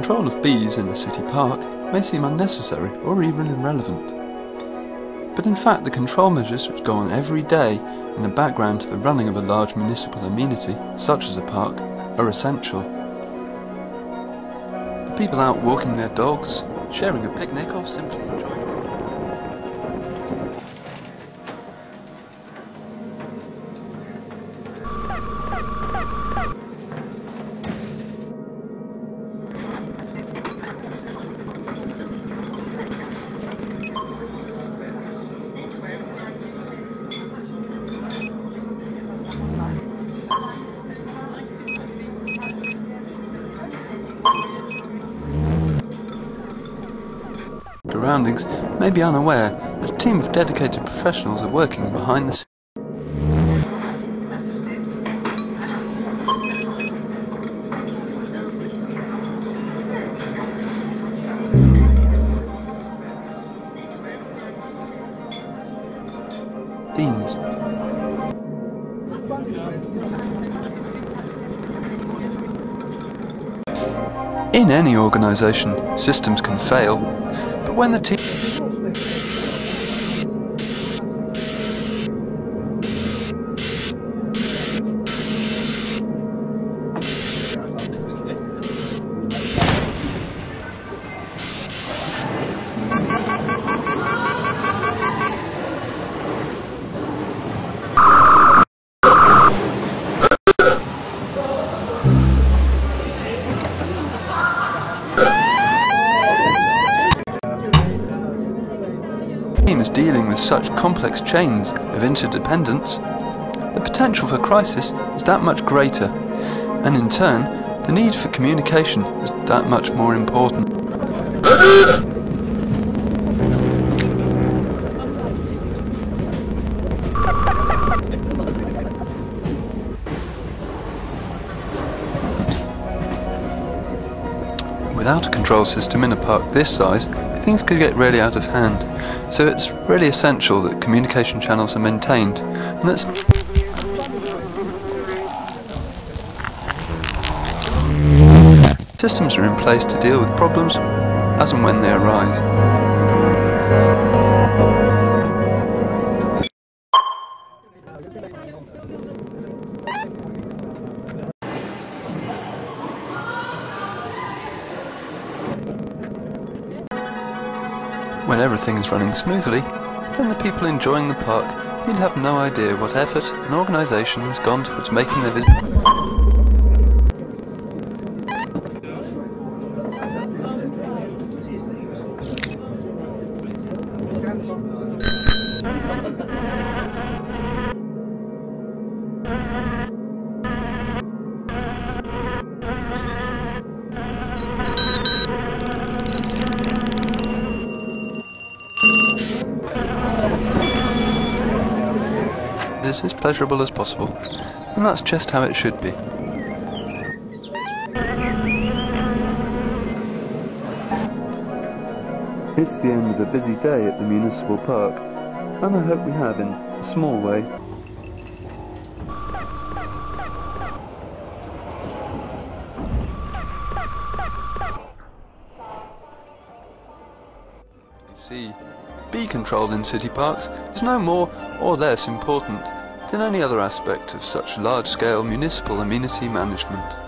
control of bees in a city park may seem unnecessary or even irrelevant. But in fact the control measures which go on every day in the background to the running of a large municipal amenity, such as a park, are essential. The people out walking their dogs, sharing a picnic or simply enjoying it. Surroundings may be unaware that a team of dedicated professionals are working behind the scenes. In any organisation, systems can fail, but when the team is dealing with such complex chains of interdependence, the potential for crisis is that much greater, and in turn, the need for communication is that much more important. Without a control system in a park this size, things could get really out of hand, so it's really essential that communication channels are maintained, and that systems are in place to deal with problems as and when they arise. When everything is running smoothly, then the people enjoying the park need have no idea what effort an organisation has gone towards making their visit. As pleasurable as possible, and that's just how it should be. It's the end of a busy day at the municipal park, and I hope we have, in a small way, see, bee control in city parks is no more or less important than any other aspect of such large-scale municipal amenity management.